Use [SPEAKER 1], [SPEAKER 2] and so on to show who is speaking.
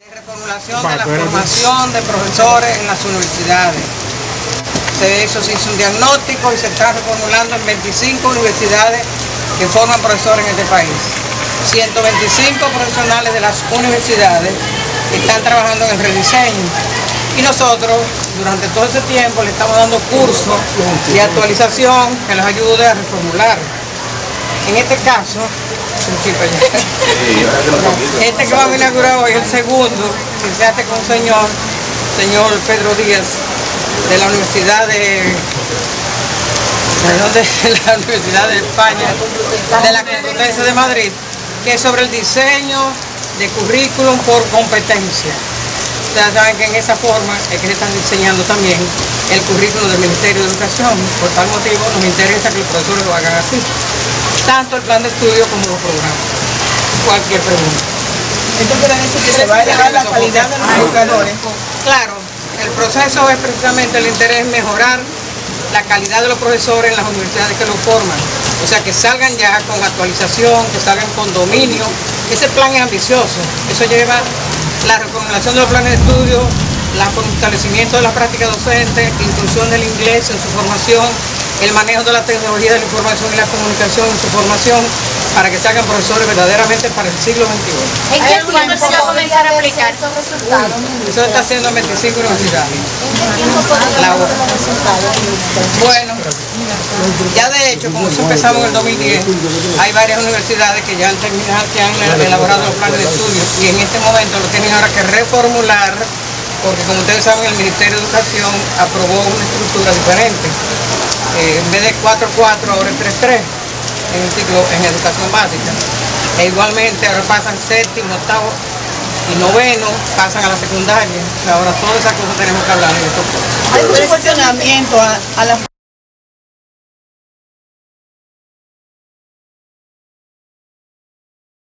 [SPEAKER 1] Reformulación de la formación de profesores en las universidades. Eso se hizo un diagnóstico y se está reformulando en 25 universidades que forman profesores en este país. 125 profesionales de las universidades están trabajando en el rediseño. Y nosotros, durante todo ese tiempo, le estamos dando cursos de actualización que los ayude a reformular. En este caso, este que vamos a inaugurar hoy es el segundo que se hace con señor Pedro Díaz de la Universidad de la Universidad de España, de la Complutense de Madrid, que es sobre el diseño de currículum por competencia. Ustedes saben que en esa forma es que se están diseñando también el currículum del Ministerio de Educación. Por tal motivo nos interesa que los profesores lo hagan así, tanto el plan de estudio como los programas. Cualquier pregunta.
[SPEAKER 2] ¿Esto quiere decir que se va a elevar la calidad de los educadores?
[SPEAKER 1] Claro, el proceso es precisamente el interés en mejorar la calidad de los profesores en las universidades que los forman. O sea, que salgan ya con actualización, que salgan con dominio. Ese plan es ambicioso. Eso lleva la reformulación de los planes de estudio, el fortalecimiento de la práctica docente, inclusión del inglés en su formación, el manejo de la tecnología de la información y la comunicación en su formación, para que salgan profesores verdaderamente para el siglo XXI.
[SPEAKER 3] ¿En qué tiempo se va a comenzar a aplicar esos resultados?
[SPEAKER 1] Eso se está haciendo en 25 universidades. Bueno, ya de hecho, como eso empezamos en el 2010, hay varias universidades que ya han terminado, que han elaborado los planes de estudio, y en este momento lo tienen ahora que reformular, porque como ustedes saben, el Ministerio de Educación aprobó una estructura diferente. En vez de 4-4, ahora es 3-3 en el ciclo en educación básica. E igualmente ahora pasan séptimo, octavo y noveno, pasan a la secundaria. Ahora todas esas cosas tenemos que hablar de esto.
[SPEAKER 2] Hay mucho cuestionamiento a la